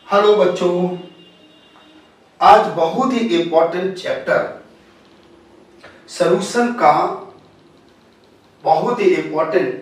Hello बच्चों, आज बहुत ही इंपॉर्टेंट चैप्टर सॉल्यूशन का बहुत ही इंपॉर्टेंट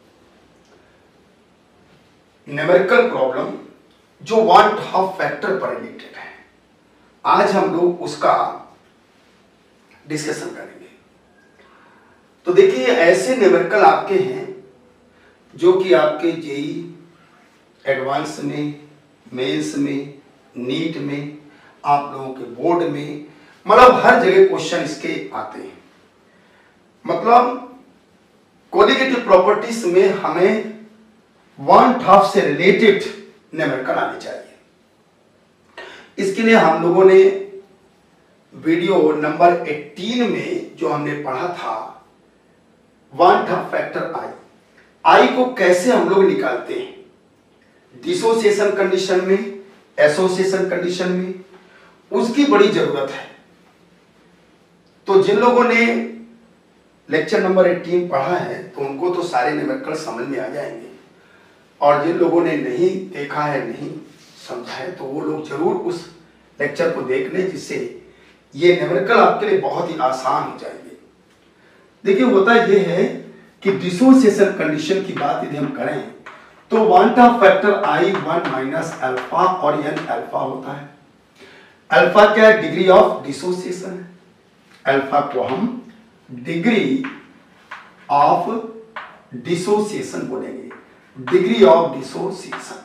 न्यूमेरिकल प्रॉब्लम जो वन हाफ फैक्टर पर रिलेटेड है। आज हम लोग उसका डिस्कशन करेंगे। तो देखिए, ऐसे न्यूमेरिकल आपके हैं जो कि आपके जेई एडवांस में, मेंस में, नीट में, आप लोगों के बोर्ड में, मतलब हर जगह क्वेश्चन इसके आते हैं। मतलब क्वालिटेटिव प्रॉपर्टीज में हमें वन हाफ से रिलेटेड न्यूमेरिकल आने चाहिए। इसके लिए हम लोगों ने वीडियो नंबर 18 में जो हमने पढ़ा था वन हाफ फैक्टर आई को कैसे हम लोग निकालते हैं, डिसोसिएशन कंडीशन में, एसोसिएशन कंडीशन में, उसकी बड़ी जरूरत है। तो जिन लोगों ने लेक्चर नंबर 18 पढ़ा है तो उनको तो सारे न्यूमेरिकल समझ में आ जाएंगे, और जिन लोगों ने नहीं देखा है, नहीं समझा है, तो वो लोग जरूर उस लेक्चर को देख लें, जिससे ये न्यूमेरिकल आपके लिए बहुत ही आसान हो जाएंगे। देखिए, होता ये है कि डिसोसिएशन कंडीशन की बात यदि हम करें तो van Hoff factor I 1 minus alpha और एन अल्फा होता है। अल्फा क्या है? डिग्री ऑफ डिसोसिएशन है। अल्फा को हम डिग्री ऑफ डिसोसिएशन बोलेंगे, डिग्री ऑफ डिसोसिएशन।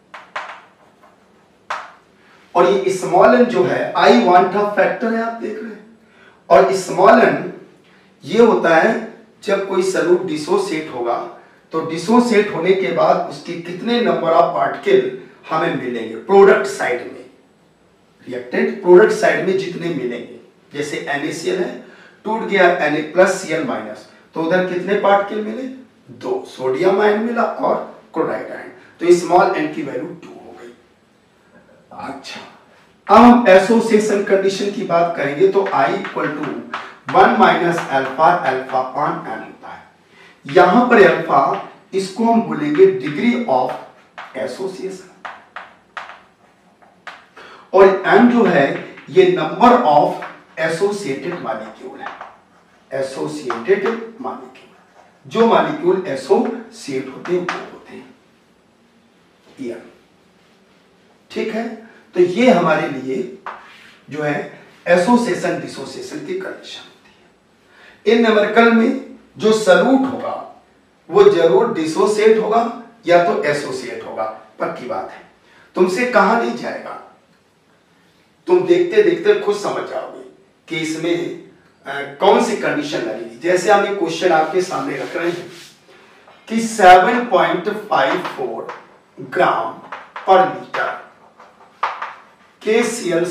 और ये स्मॉल एन जो है, आई वन हाफ फैक्टर है, आप देख रहे हैं। और स्मॉल एन ये होता है जब कोई सॉल्यूट डिसोसिएट होगा तो डिसोसिएट होने के बाद उसके कितने नंबर ऑफ पार्टिकल हमें मिलेंगे प्रोडक्ट साइड में, रिएक्टेंट प्रोडक्ट साइड में जितने मिलेंगे। जैसे NaCl है, टूट गया Na प्लस Cl माइनस, तो उधर कितने पार्टिकल मिले? 2 सोडियम आयन मिला और क्लोराइड आयन। तो स्मॉल n की वैल्यू 2 हो गई। अच्छा, अब हम एसोसिएशन कंडीशन की बात करेंगे तो I equal to 1 minus alpha, alpha upon n होता है। यहां पर अल्फा, इसको हम बोलेंगे डिग्री ऑफ एसोसिएशन, और n जो है ये नंबर ऑफ एसोसिएटेड मॉलिक्यूल है। एसोसिएटेड मॉलिक्यूल, जो मॉलिक्यूल एसोसिएट होते हैं वो होते हैं ये। ठीक है, तो ये हमारे लिए जो है एसोसिएशन डिसोसिएशन की कंडीशन होती है। इन न्यूमेरिकल में जो सॉल्यूट होगा वो जरूर डिसोसिएट होगा या तो एसोसिएट होगा, पक्की बात है। तुमसे कहा नहीं जाएगा, तुम देखते देखते खुद समझ जाओगे कि इसमें कौन सी कंडीशन लगेगी। जैसे हम एक क्वेश्चन आपके सामने रख रहे हैं कि 7.54 ग्राम पर litre KCl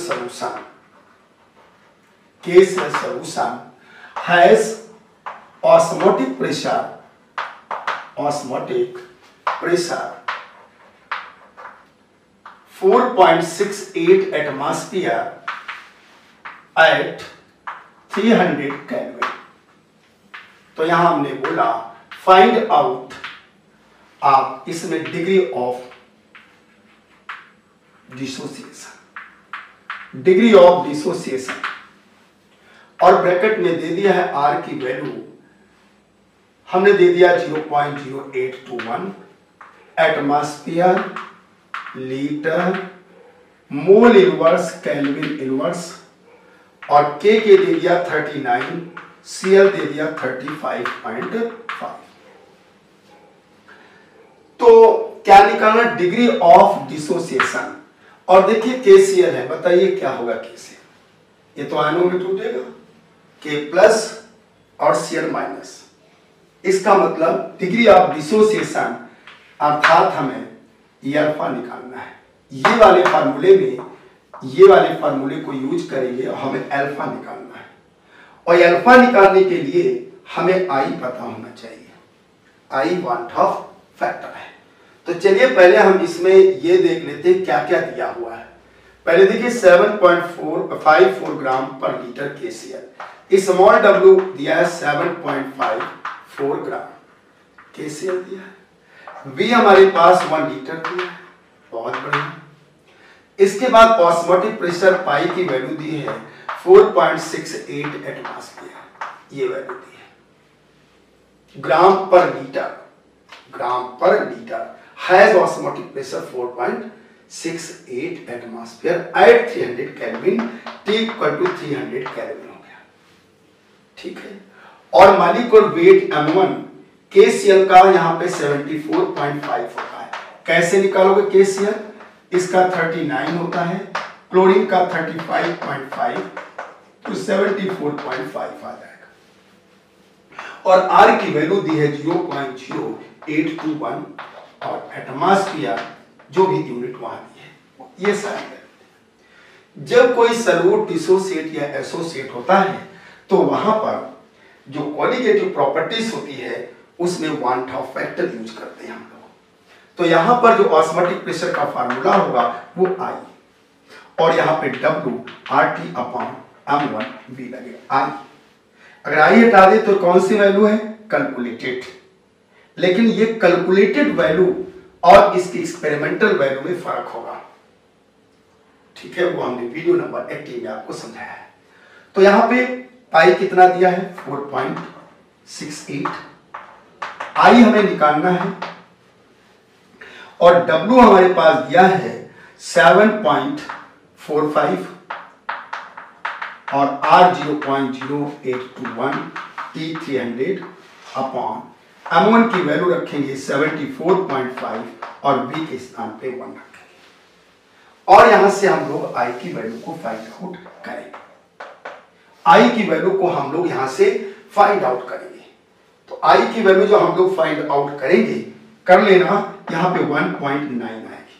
solution has osmotic pressure 4.68 atmosphere at 300 Kelvin। तो यहां हमने बोला फाइंड आउट, आप इसमें डिग्री ऑफ डिसोसिएशन, और ब्रैकेट में दे दिया है R की वैल्यू हमने दे दिया 0.0821 atmosphere, litre, mole inverse, kelvin inverse, और K के दे दिया 39, Cl दे दिया 35.5। तो क्या निकालना? Degree of dissociation. और देखिए KCl है, बताइए क्या होगा KCl? ये तो आयनों में टूटेगा, K प्लस और Cl माइनस। इसका मतलब डिग्री ऑफ डिसोसिएशन अर्थात हमें ये अल्फा निकालना है। ये वाले फार्मूले को यूज करेंगे और हमें अल्फा निकालना है। और अल्फा निकालने के लिए हमें आई पता होना चाहिए। आई वन हाफ फैक्टर है। तो चलिए पहले हम इसमें ये देख लेते हैं क्या क्या दिया हुआ है। पहले देखिए 7.54 ग्राम पर लीटर KCl, स्मॉल w दिया है 7.54 ग्राम KCl दिया है। V हमारे पास 1 लीटर दिया है, बहुत बढ़िया। इसके बाद ऑस्मोटिक प्रेशर पाई की वैल्यू दी है 4.68 एटमॉस्फेयर, ये वैल्यू दी है ग्राम पर litre has osmotic pressure 4.68 atmosphere at 300 kelvin, T equal to 300 kelvin हो गया, ठीक है। और मॉलिक्यूलर वेट M1 KCl का यहाँ पे 74.5 होता है। कैसे निकालोगे KCl? इसका 39 होता है, क्लोरीन का 35.5, तो 74.5 आ जाएगा। और R की वैल्यू दी है 0.0821 और एटमॉस्फेयर जो भी यूनिट वहां दी है ये सारी वैल्यू। जब कोई सॉल्यूट डिसोसिएट या एसोसिएट होता है तो वहां पर जो क्वालिटेटिव प्रॉपर्टीज होती है उसमें वन ऑफ फैक्टर यूज करते हैं हम लोग। तो यहां पर जो ऑस्मोटिक प्रेशर का फार्मूला होगा वो I, और यहां पे W RT/M1V लगेगा। I अगर I हटा दे तो कौन सी वैल्यू है? कैलकुलेटेड। लेकिन ये कैलकुलेटेड वैल्यू और इसकी एक्सपेरिमेंटल वैल्यू में फर्क होगा, ठीक है, वो हमने वीडियो नंबर 18 में आपको समझाया है। तो यहां पे पाई कितना दिया है? 4.68। I हमें निकालना है और W हमारे पास दिया है 7.45 और R 0.0821, T 300 अपॉन M1 की वैल्यू रखेंगे 74.5 और V के स्थान पे 1 रखेंगे और यहां से हम लोग I की वैल्यू को फाइंड आउट करेंगे। I की वैल्यू को हम लोग यहां से फाइंड आउट करेंगे। तो I की वैल्यू जो हम लोग फाइंड आउट करेंगे, कर लेना, यहां पे 1.9 आएगी,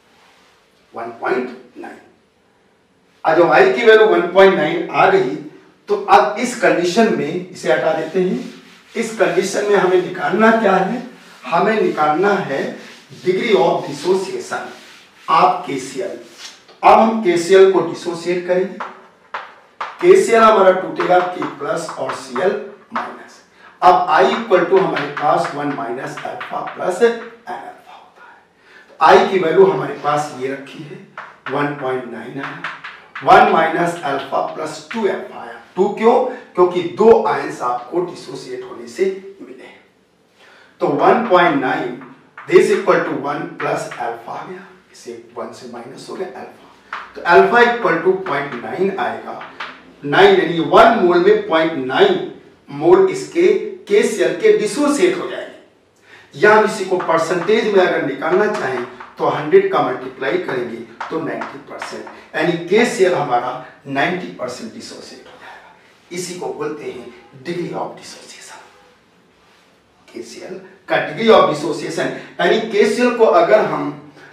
1.9। आज जब I की वैल्यू 1.9 आ गई तो अब इस कंडीशन में इसे हटा देते हैं। इस कंडीशन में हमें निकालना क्या है? हमें निकालना है degree of dissociation of KCl। अब हम KCl को डिसोसिएट करेंगे। KCl हमारा टूटेगा K प्लस और Cl माइनस। अब I इक्वल टू हमारे पास 1 minus alpha plus n alpha होता है। तो I की वैल्यू हमारे पास ये रखी है 1.9 आया, 1 माइनस अल्फा प्लस 2 अल्फा आया। 2 क्यों? क्योंकि 2 आयंस आपको डिसोसिएट होने से मिले। तो 1.9 this equal to 1 plus alpha आ गया, इसे 1 से माइनस हो गया अल्फा, तो अल्फा इक्वल टू 0.9 आएगा। 9 यानी 1 मोल में 0.9 मोल इसके KCl के डिसोसिएट हो जाएंगे। या हम इसी को परसेंटेज में अगर निकालना चाहें तो 100 का मल्टीप्लाई करेंगे तो 90%, यानी KCl हमारा 90% डिसोसिएट हो जाएगा। इसी को बोलते हैं डिग्री ऑफ डिसोसिएशन। KCl का डिग्री ऑफ डिसोसिएशन, यानी KCl को अगर हम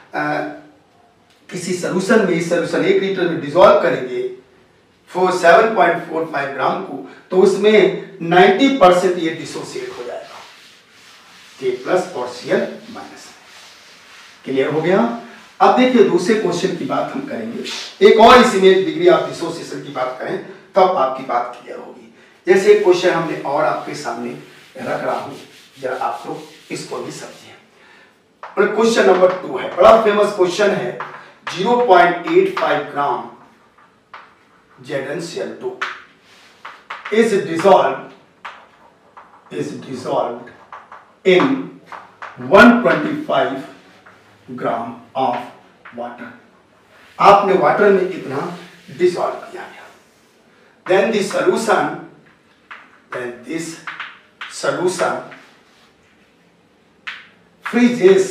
किसी सॉल्यूशन में, इस सॉल्यूशन 1 लीटर में डिसॉल्व करेंगे 7.45 ग्राम को, तो उसमें 90% ये डिसोसिएट हो जाएगा, K प्लस और Cl माइनस। क्लियर हो गया? अब देखिए दूसरे क्वेश्चन की बात हम करेंगे। एक और इसी में डिग्री ऑफ डिसोसिएशन की बात करें तब आपकी बात क्लियर होगी। जैसे एक क्वेश्चन हमने और आपके सामने रख रहा हूं, जरा आप लोग इसको भी समझिए। क्वेश्चन नंबर 2 है, बड़ा फेमस क्वेश्चन है। 0.85 gram ZnCl2 is dissolved in 125 gram of water. आपने वाटर में इतना डिसॉल्व किया गया। then this solution freezes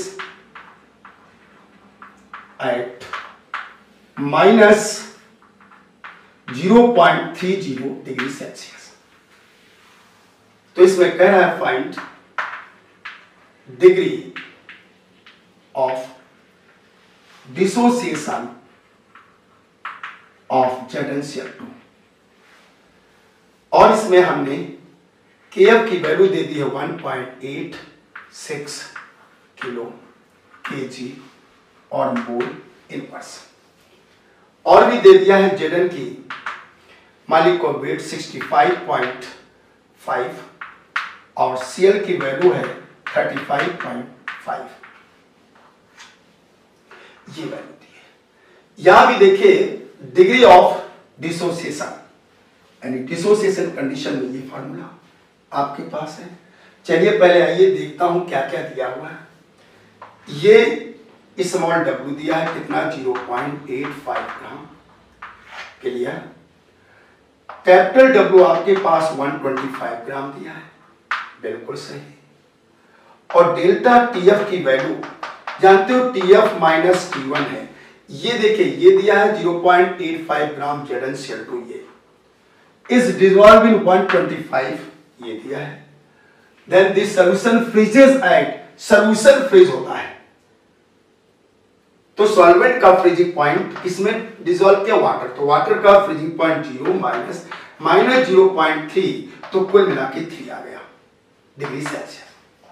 at minus 0.30 degree Celsius. तो इसमें कह रहा है find degree of dissociation of ZnCl2 और इसमें हमने Kf की वैल्यू दे दी है 1.86 किलो kg और मोल इनवर्स, और भी दे दिया है Zn की मॉलिक्यूलर वेट 65.5 और Cl की वैल्यू है 35.5। ये वैल्यू दी है। यहां भी देखिए डिग्री ऑफ डिसोसिएशन, यानी डिसोसिएशन कंडीशन में ये फॉर्मूला आपके पास है। चलिए पहले आइए देखता हूं क्या क्या दिया हुआ है। ये स्मॉल w दिया है कितना 0.85 ग्राम के लिए। कैपिटल W आपके पास 125 ग्राम दिया है, बिल्कुल सही। और डेल्टा TF की वैल्यू जानते हो TF माइनस T1 है, ये देखिए ये दिया है 0.85 ग्राम ZnCl2, ये इज डिसॉल्व इन 125 ये दिया है। Then this solution freezes at, solution freeze होता है तो सॉल्वेंट का फ्रीजिंग पॉइंट किसमें डिसॉल्व किया, वाटर, तो वाटर का फ्रीजिंग पॉइंट 0 माइनस 0.3, तो कुल मिला के 3 आ गया डिग्री सेल्सियस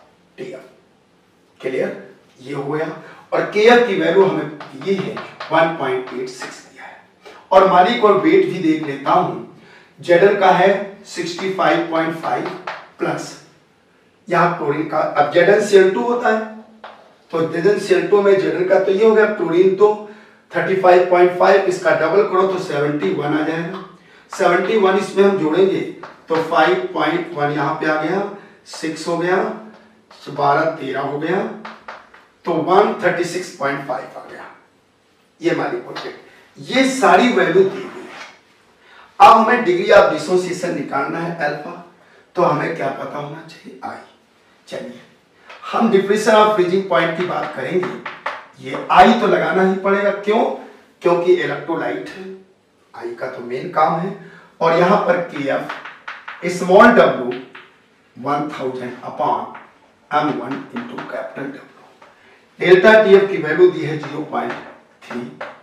TF। क्लियर, ये हो गया। और KF की वैल्यू हमें ये है 1.86 दिया है। और मालिक और वेट भी देख लेता हूं, Zn का है 65.5 प्लस यहां क्लोरीन का, अब ZnCl2 होता है तो ZnCl2 में Zn का तो ये हो गया, क्लोरीन तो 35.5, इसका डबल करो तो 71 आ जाएगा। 71 इसमें हम जोड़ेंगे तो 5.1 यहां पे आ गया, 6 हो गया, 12 13 हो गया, तो 136.5 आ गया। ये हमारी प्रोजेक्ट, ये सारी वैल्यू दी हुई है। अब हमें डिग्री ऑफ डिसोसिएशन निकालना है अल्फा, तो हमें क्या पता होना चाहिए, आई। चलिए हम डिफरेंशियल ऑफ फ्रीजिंग पॉइंट की बात करेंगे, ये आई तो लगाना ही पड़ेगा, क्यों, क्योंकि इलेक्ट्रोलाइट है, आई का तो मेन काम है। और यहां पर KF small w 1000 upon m1 into capital W। Delta TF की वैल्यू दी है 0.3,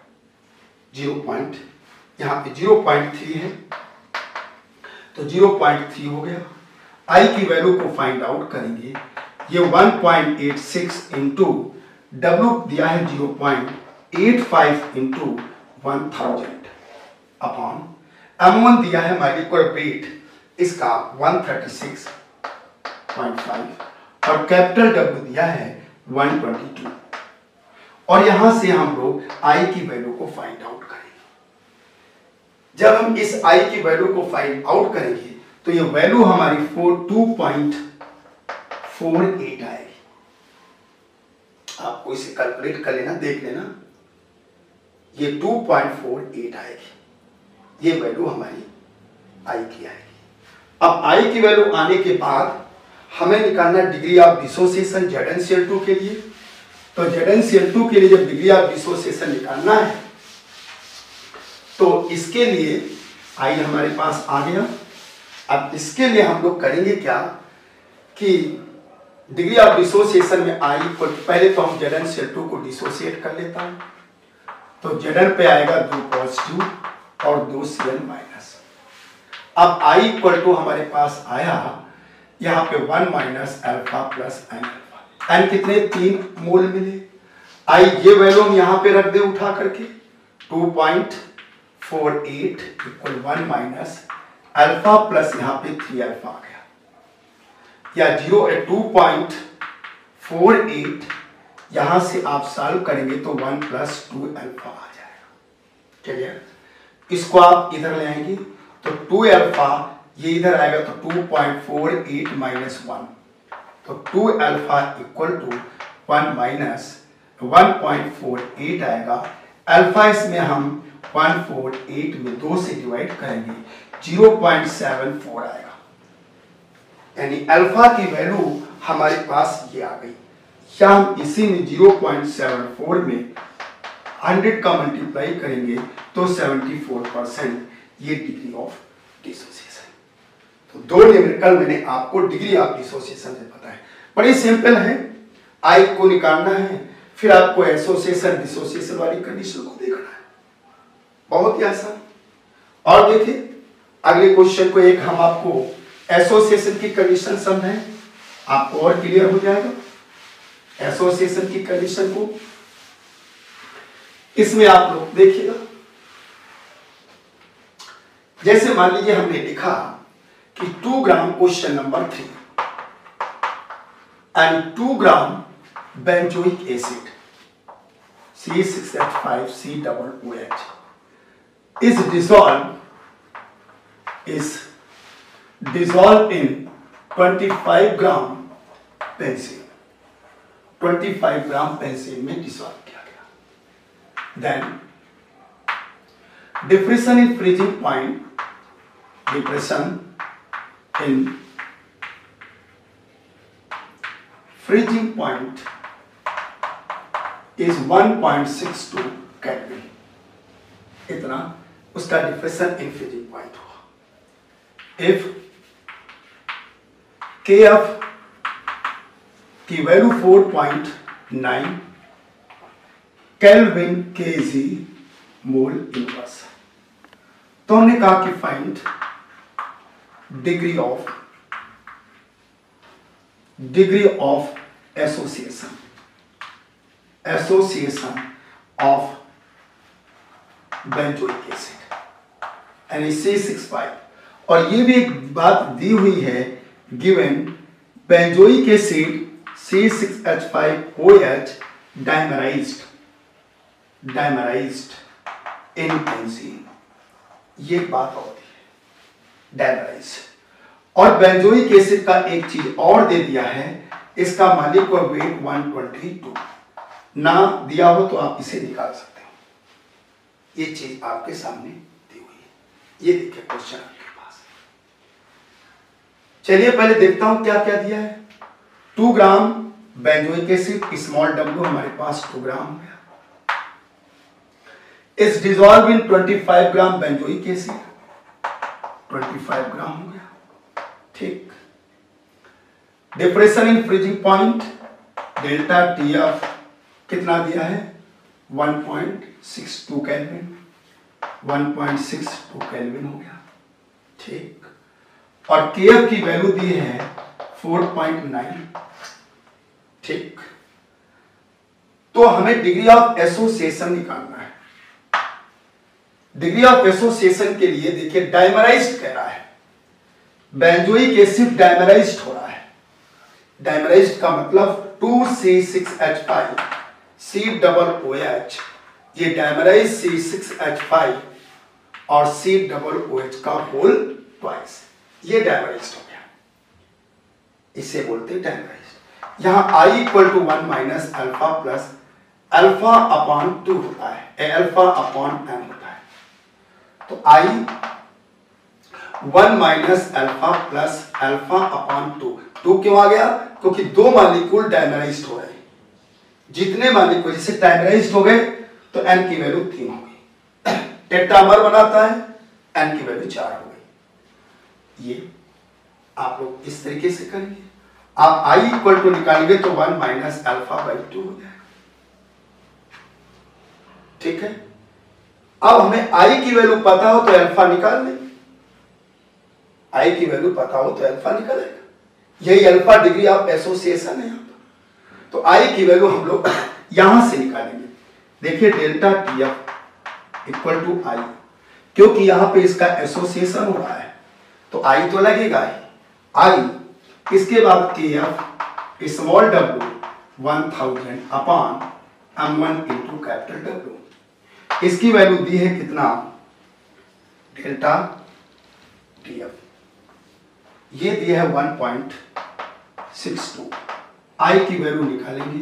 0. यहां पे 0.3 है तो 0.3 हो गया। आई की वैल्यू को फाइंड आउट करेंगे, ये 1.86 इंटू W दिया है 0.85 इंटू 1000 अपॉन M1 दिया है मॉलिक्यूलर वेट इसका 136.5 और कैपिटल W दिया है 122। और यहां से हम लोग आई की वैल्यू को फाइंड आउट करेंगे। जब हम इस आई की वैल्यू को फाइंड आउट करेंगे तो ये वैल्यू हमारी 2.48 आएगी। आपको इसे कैलकुलेट कर लेना, देख लेना, ये 2.48 आएगी, ये वैल्यू हमारी आई की आएगी। अब आई की वैल्यू आने के बाद हमें निकालना डिग्री ऑफ डिसोसिएशन ZnCl2 के लिए। तो ZnCl2 के लिए जब डिग्री ऑफ डिसोसिएशन निकालना है तो इसके लिए आई हमारे पास आ गया। अब इसके लिए हम लोग करेंगे क्या कि डिग्री ऑफ डिसोसिएशन में आई को पहले तो हम ZnCl2 को डिसोसिएट कर लेता हूं, तो Zn पे आएगा 2 पॉजिटिव और 2 Cl माइनस। अब आई इक्वल टू हमारे पास आया यहाँ पे 1 minus alpha plus n alpha, n कितने 3 मोल मिले। आई ये वैल्यू हम यहाँ पे रख दे उठा करके 2.48 इक्वल 1 माइनस अल्फा प्लस यहाँ पे 3 अल्फा आ गया, या 2.48 यहां से आप सॉल्व करेंगे तो 1 प्लस 2 अल्फा आ जाएगा। चलिए इसको आप इधर ले आएंगे तो 2 अल्फा ये इधर आएगा तो 2.48 माइनस 1, तो 2 अल्फा इक्वल टू 1 माइनस 1.48 आएगा। अल्फा इसमें हम 148 में 2 से डिवाइड करेंगे 0.74 आएगा, यानी अल्फा की वैल्यू हमारे पास ये आ गई। या हम इसी में 0.74 में 100 का मल्टीप्लाई करेंगे तो 74% ये डिग्री ऑफ डिसोसिएशन। तो 2 न्यूमेरिकल मैंने आपको डिग्री ऑफ डिसोसिएशन से पता है, बड़ी सिंपल है। आई को निकालना है, फिर आपको एसोसिएशन डिसोसिएशन वाली कंडीशन को देखना है, बहुत ही आसान। और देखिए अगले क्वेश्चन को एक हम आपको एसोसिएशन की कंडीशन समझाएं, आपको और क्लियर हो जाएगा एसोसिएशन की कंडीशन को। इसमें आप लोग देखिएगा, जैसे मान लीजिए हमने लिखा कि 2 gram question number 3 and 2 gram benzoic acid C6H5COOH is dissolved in 25 gram pencil, 25 gram pencil में डिसॉल्व किया गया। Then depression in freezing point, depression in freezing point is 1.62 kelvin, इतना उसका डिप्रेशन इन फ्रीजिंग पॉइंट हुआ। If KF की value 4.9 kelvin kg mole inverse, तो हमने कहा कि find degree of association of benzoic acid यानी C6H5। और ये भी एक बात दी हुई है, given benzoic acid C6H5OH dimerized in benzene, ये बात होती है डाइमराइज्ड। और बेंजोइक एसिड का एक चीज और दे दिया है, इसका मालिक्यूलर वेट 122, ना दिया हो तो आप इसे निकाल सकते हो। ये चीज आपके सामने दी हुई है, ये देखिए क्वेश्चन आपके पास। चलिए पहले देखता हूं क्या क्या दिया है। 2 gram benzoic acid, small w हमारे पास 2 ग्राम हो गया, is dissolve in 25 gram benzoic acid, 25 gram हो गया, ठीक। Depression in freezing point, delta TF कितना दिया है 1.62 केल्विन, 1.62 केल्विन हो गया, ठीक। और KF की वैल्यू दी है 4.9, ठीक। तो हमें डिग्री ऑफ एसोसिएशन निकालना है। डिग्री ऑफ एसोसिएशन के लिए देखिए डाइमराइज्ड कह रहा है, बेंजोइक एसिड डाइमराइज्ड हो रहा है। डाइमराइज्ड का मतलब 2C6H5 COOH, ये डाइमराइज C6H5 और COOH का होल ट्वाइस, ये डाइमराइज्ड हो गया, इसे बोलते हैं डाइमराइज्ड। यहां I equal to 1 minus alpha plus alpha upon 2 होता है, अल्फा अपॉन m होता है। तो I 1 minus alpha plus alpha upon 2 क्यों आ गया? क्योंकि 2 मॉलिक्यूल डाइमराइज्ड हो रहे हैं। जितने मॉलिक्यूल जैसे डाइमराइज्ड हो गए तो n की वैल्यू 3 हो गई, टेट्रामर बनाता है, n की वैल्यू 4 हो गई। ये आप लोग इस तरीके से करेंगे। आप I इक्वल टू निकालेंगे तो 1 माइनस अल्फा बाई 2 हो जाएगा, ठीक है। अब हमें I की वैल्यू पता हो तो अल्फा निकाल लेंगे, I की वैल्यू पता हो तो अल्फा निकालेगा, यही अल्फा डिग्री ऑफ एसोसिएशन है। यहाँ तो I की वैल्यू हम लोग यहां से निकालेंगे। देखिए delta TF equal to I, क्योंकि यहां पे इसका एसोसिएशन हो रहा है तो I तो लगेगा ही, I इसके बाद KF small w 1000 upon m1 into capital W, इसकी वैल्यू दी है कितना डेल्टा TF, ये दिया है 1.62। I की वैल्यू निकालेंगे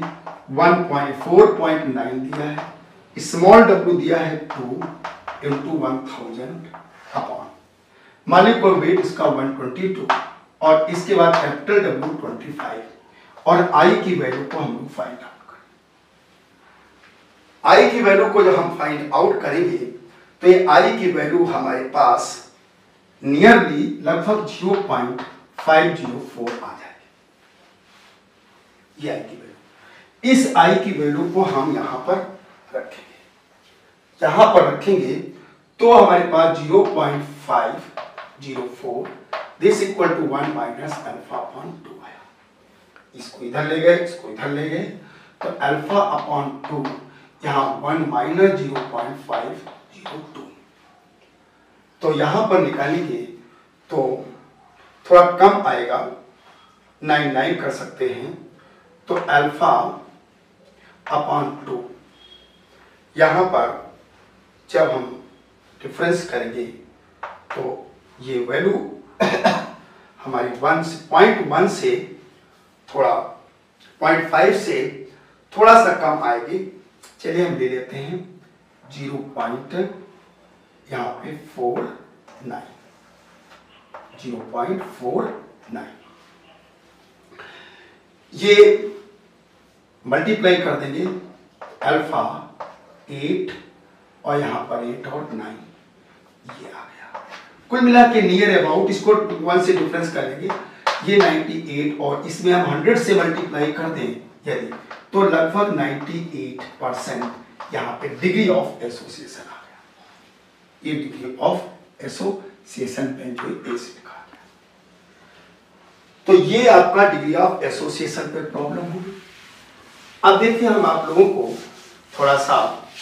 4.9 दिया है, स्मॉल w दिया है 2 इंटू 1000 अपॉन मॉलिक्यूलर वेट इसका 122 और इसके बाद कैपिटल W 25 और I की वैल्यू को हम लोग फाइंड आउट करेंगे। I की वैल्यू को जब हम फाइंड आउट करेंगे तो ये I की वैल्यू हमारे पास नियरली लगभग 0.504 आ जाएगी। ये I की वैल्यू, इस I की वैल्यू को हम यहां पर रखेंगे, यहां पर रखेंगे तो हमारे पास 0.504 this equal to 1 minus alpha upon 2 आया। इसको इधर ले गए, इसको इधर ले गए तो अल्फा अपॉन 2 यहां 1 माइनस 0.502, तो यहां पर निकालेंगे तो थोड़ा कम आएगा, 99 कर सकते हैं। तो अल्फा अपॉन 2 यहाँ पर जब हम डिफरेंस करेंगे तो ये वैल्यू हमारी 0.1 से थोड़ा 0.5 से थोड़ा सा कम आएगी। चलिए हम ले लेते हैं 0.49, 0.49। ये मल्टीप्लाई कर देंगे अल्फा 8 और यहाँ पर 8 और 9, ये आ गया। कुल मिला के नियर अबाउट, इसको 1 से डिफरेंस कर लेंगे, ये 98 और इसमें हम 100 से मल्टीप्लाई कर दें यदि, तो लगभग 98% यहाँ पे डिग्री ऑफ एसोसिएशन आ गया। ये degree of association benzoic acid का। तो ये आपका डिग्री ऑफ एसोसिएशन पे प्रॉब्लम होगी। अब देखिए हम आप लोगों को थोड़ा सा,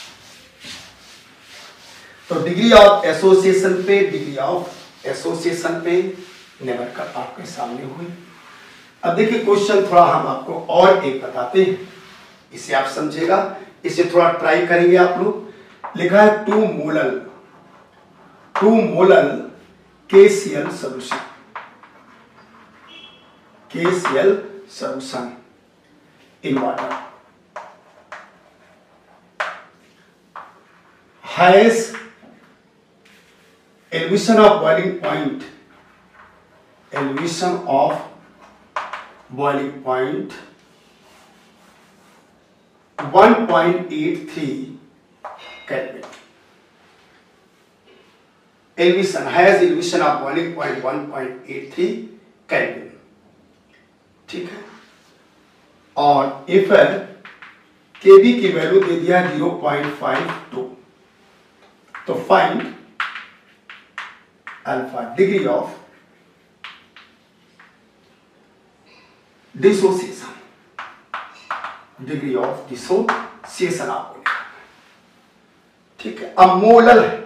तो डिग्री ऑफ एसोसिएशन पे, डिग्री ऑफ एसोसिएशन पे न्यूमेरिकल आपके सामने हुए। अब देखिए क्वेश्चन थोड़ा हम आपको और एक बताते हैं, इसे आप समझेगा, इसे थोड़ा ट्राई करेंगे आप लोग। लिखा है 2 molal KCl solution, KCl solution in water has elevation of boiling point, elevation of boiling point 1.83 Kelvin. Elevation has elevation of boiling point 1.83 Kelvin. ठीक है, और इफ Kb की वैल्यू दे दिया 0.52, तो find alpha degree of dissociation, degree of dissociation आपको लिखना है। ठीक है, अब मोलल है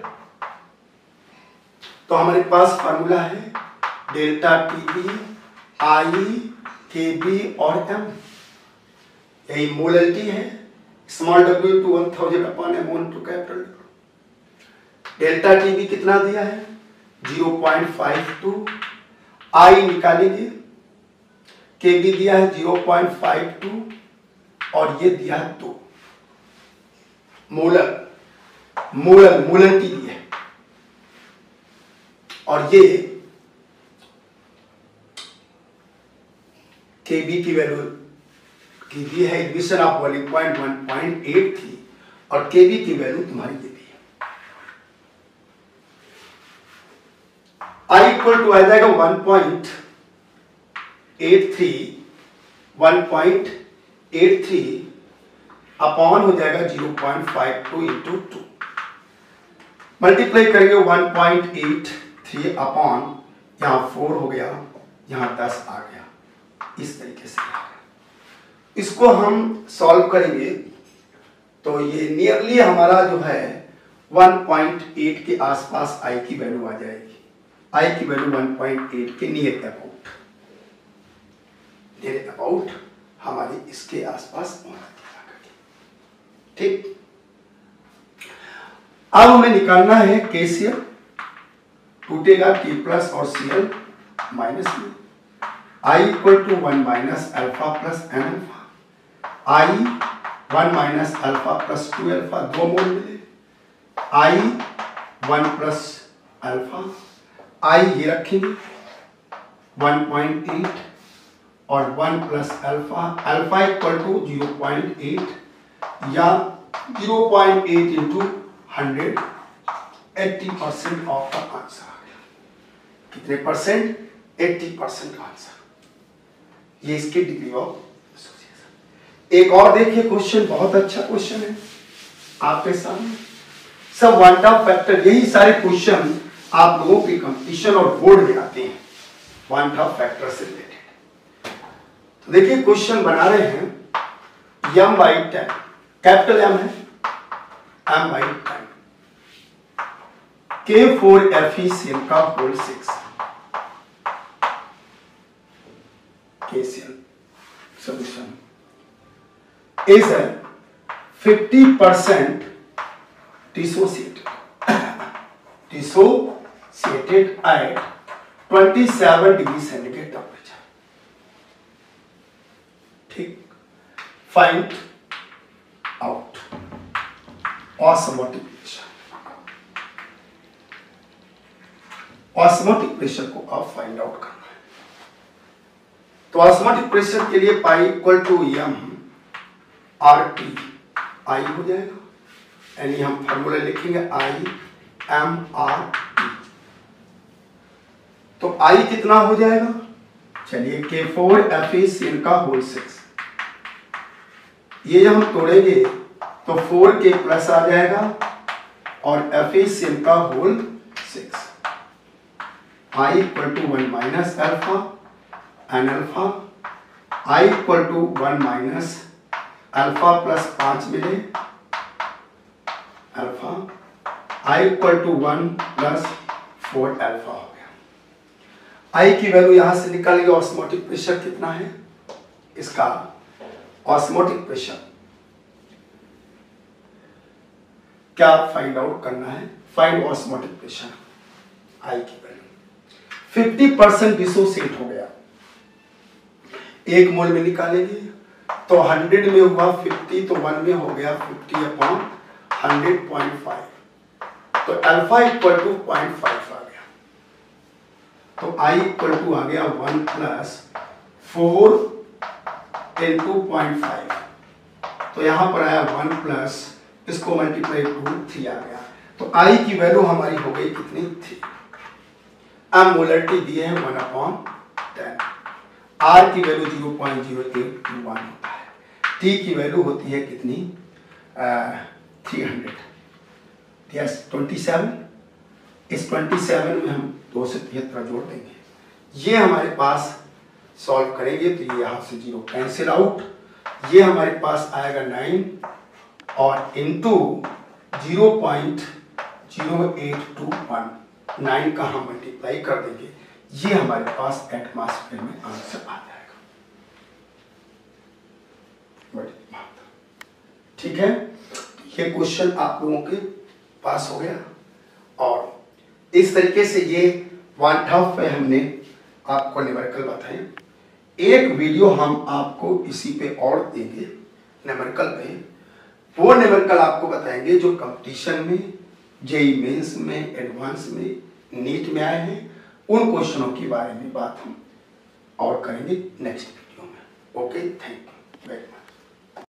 तो हमारे पास फार्मूला है डेल्टा Tb I Kb और m, यही मोलरिटी है। Small w two 1000 upon m two capital. Delta Tb कितना दिया है 0.52, I निकालेंगे, Kb दिया है 0.52 और ये दिया है 2। मोलरिटी दी है, और ये Kb की वैल्यू की दी है एडमिशन ऑफ बॉइलिंग पॉइंट 1.83 और Kb की वैल्यू तुम्हारी ये दी है। I इक्वल टू आ जाएगा 1.83 अपॉन हो जाएगा 0.52 इंटू 2, मल्टीप्लाई करेंगे 1.83 अपॉन, यहाँ 4 हो गया, यहाँ 10 आ गया, इस तरीके से। इसको हम सॉल्व करेंगे तो ये नियरली हमारा जो है 1.8 के आसपास I की वैल्यू आ जाएगी। I की वैल्यू 1.8 के नियर अबाउट हमारी इसके आसपास पहुंच। ठीक, अब हमें निकालना है KCl, टूटेगा K प्लस और Cl माइनस में। I equal to 1 minus alpha plus n alpha, I 1 minus alpha plus 2 alpha, 2 mole मिले। I 1 प्लस अल्फा, I ये रखेंगे 1.8 और 1 plus alpha, alpha equal to 0.8 या 0.8 इंटू 100, 80% ऑफ द आंसर आ गया। कितने परसेंट? 80% आंसर। ये इसके डिग्री ऑफ एसोसिएशन। एक और देखिए क्वेश्चन, बहुत अच्छा क्वेश्चन है आपके सामने। सब वन टॉप फैक्टर, यही सारे क्वेश्चन आप लोगों के कंपटीशन और बोर्ड में आते हैं वन टॉप फैक्टर से रिलेटेड। तो देखिए क्वेश्चन बना रहे हैं m/10, कैपिटल M है, m/10 K4FeCl का whole 6 KCl solution is a 50% dissociated at 27 degree centigrade temperature. ठीक, find out osmotic pressure. Osmotic pressure को आप फाइंड आउट करना है। तो ऑस्मोटिक प्रेशर के लिए pi equal to M R T I हो जाएगा, यानी हम फॉर्मूला लिखेंगे आई एम आर टी। तो आई कितना हो जाएगा, चलिए K4FeCN का होल 6, ये जब हम तोड़ेंगे तो 4K प्लस आ जाएगा और FeCN का whole 6। I equal to 1 minus alpha n alpha, I equal to 1 minus alpha plus 5 मिले alpha, I equal to 1 plus 4 alpha हो गया। I की वैल्यू यहां से निकल गई। ऑस्मोटिक प्रेशर कितना है इसका, ऑस्मोटिक प्रेशर क्या फाइंड आउट करना है, फाइंड ऑस्मोटिक प्रेशर। I की वैल्यू 50% डिसोसिएट हो गया, 1 मोल में निकालेंगे तो 100 में हुआ 50, तो 1 में हो गया 50/100.5, तो अल्फा इक्वल टू 0.5 आ गया। तो I इक्वल टू आ गया 1 प्लस 4 इंटू 0.5, तो यहां पर आया 1 प्लस इसको मल्टीप्लाई 2 3 आ गया। तो I की वैल्यू हमारी हो गई कितनी, 3। अब मोलरिटी दिए है 1/10, R की वैल्यू 0.0821 होता है, T की वैल्यू होती है कितनी 300, यस 27। इस 27 में हम 2 से 73 जोड़ देंगे, ये हमारे पास सॉल्व करेंगे तो ये यहाँ से 0 कैंसिल आउट, ये हमारे पास आएगा 9 और इनटू 0.0821, 9 का हम मल्टीप्लाई कर देंगे, ये हमारे पास एटमॉस्फेयर में आंसर आ जाएगा। ठीक है, ये क्वेश्चन आप लोगों के पास हो गया। और इस तरीके से ये 1/2 पे हमने आपको न्यूमेरिकल बताए। एक वीडियो हम आपको इसी पे और देंगे न्यूमेरिकल पे, वो न्यूमेरिकल आपको बताएंगे जो कंपटीशन में, जेईई मेंस में, एडवांस में, नीट में आए हैं, उन क्वेश्चनों के बारे में बात हम और करेंगे नेक्स्ट वीडियो में। Okay, thank you very much.